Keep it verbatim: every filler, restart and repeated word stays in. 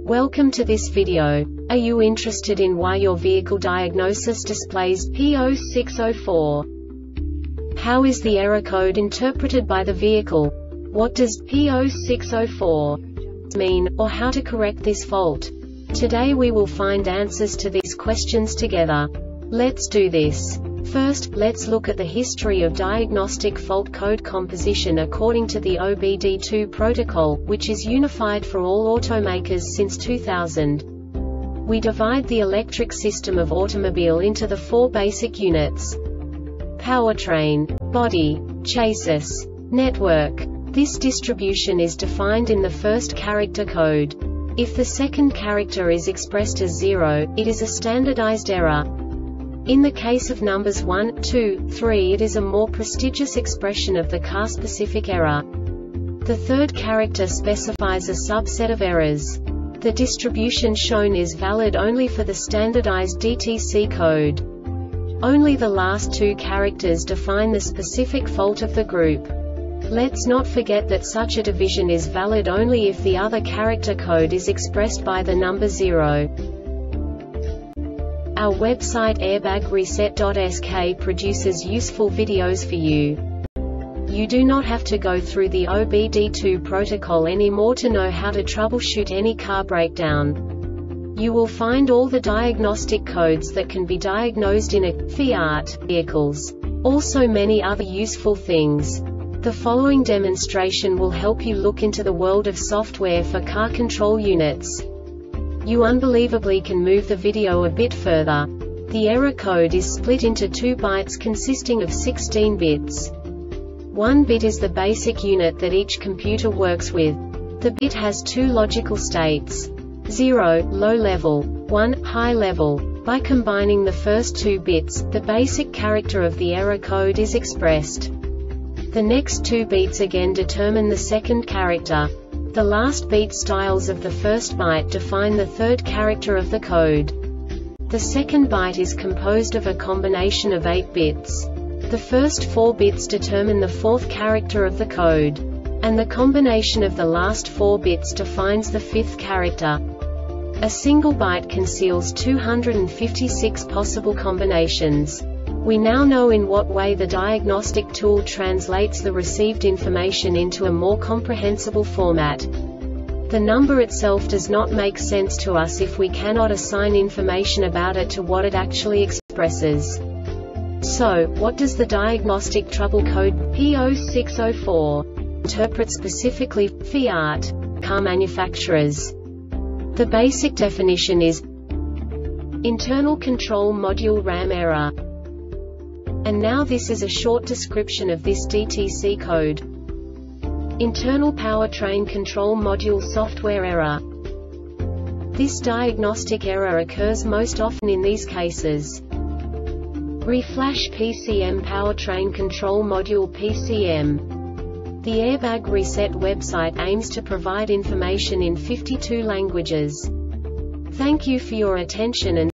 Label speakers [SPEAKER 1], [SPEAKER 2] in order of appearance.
[SPEAKER 1] Welcome to this video. Are you interested in why your vehicle diagnosis displays P zero six zero four? How is the error code interpreted by the vehicle? What does P zero six zero four mean, or how to correct this fault? Today we will find answers to these questions together. Let's do this. First, let's look at the history of diagnostic fault code composition according to the O B D two protocol, which is unified for all automakers since two thousand. We divide the electric system of automobile into the four basic units: powertrain, body, chassis, network. This distribution is defined in the first character code. If the second character is expressed as zero, it is a standardized error. In the case of numbers one, two, three, it is a more prestigious expression of the car-specific error. The third character specifies a subset of errors. The distribution shown is valid only for the standardized D T C code. Only the last two characters define the specific fault of the group. Let's not forget that such a division is valid only if the other character code is expressed by the number zero. Our website airbag reset dot S K produces useful videos for you. You do not have to go through the O B D two protocol anymore to know how to troubleshoot any car breakdown. You will find all the diagnostic codes that can be diagnosed in a Fiat vehicles. Also many other useful things. The following demonstration will help you look into the world of software for car control units. You unbelievably can move the video a bit further. The error code is split into two bytes consisting of sixteen bits. One bit is the basic unit that each computer works with. The bit has two logical states: zero, low level, one, high level. By combining the first two bits, the basic character of the error code is expressed. The next two bits again determine the second character. The last beat styles of the first byte define the third character of the code. The second byte is composed of a combination of eight bits. The first four bits determine the fourth character of the code. And the combination of the last four bits defines the fifth character. A single byte conceals two hundred fifty-six possible combinations. We now know in what way the diagnostic tool translates the received information into a more comprehensible format. The number itself does not make sense to us if we cannot assign information about it to what it actually expresses. So, what does the diagnostic trouble code P zero six zero four interpret specifically for Fiat car manufacturers? The basic definition is internal control module RAM error. And now this is a short description of this D T C code. Internal powertrain control module software error. This diagnostic error occurs most often in these cases: Reflash P C M powertrain control module P C M. The Airbag Reset website aims to provide information in fifty-two languages. Thank you for your attention and